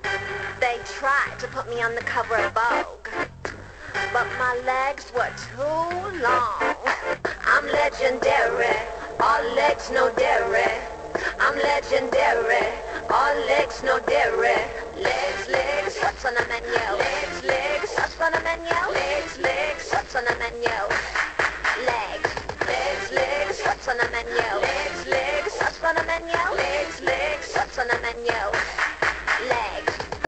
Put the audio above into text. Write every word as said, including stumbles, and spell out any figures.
They tried to put me on the cover of Vogue, but my legs were too long. I'm legendary, all legs, no dairy. I'm legendary, all legs, no dairy.